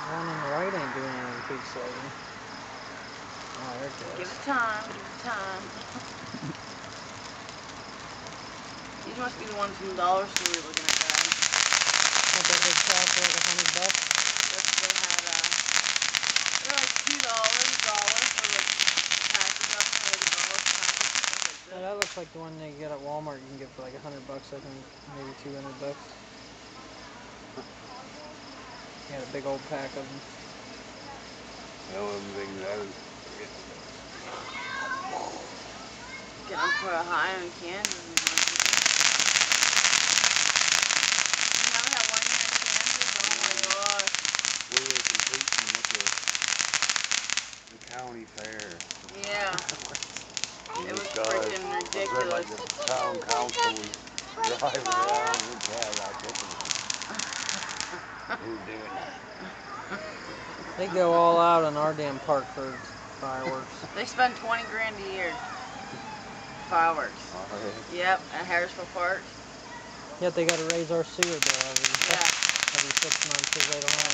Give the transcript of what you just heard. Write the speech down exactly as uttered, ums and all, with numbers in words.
one on the right ain't doing anything too exciting. Oh, there it goes. Give it time, give it time. These must be the ones from the dollar store you're looking at, guys. What, that big cow for like a hundred bucks? Yes, they had, uh, they're like two dollars, dollars for like a package of them, like a dollar for package. Yeah, that looks like the one they get at Walmart. You can get for like a hundred bucks, I think, maybe two hundred bucks. He had a big old pack of them. That wasn't big nose. Get them for a high on candy. Remember that one year in Kansas? Oh my gosh. We were competing with the, the county fair. Yeah. It was guy, freaking ridiculous. Like the town council was driving around with Cadillac looking at who was doing that. They go all out on our damn park for fireworks. They spend twenty grand a year. Fireworks. Oh, really? Yep, at Harrisville Park. Yet they got to raise our sewer bill every, Yeah. every six months because they don't have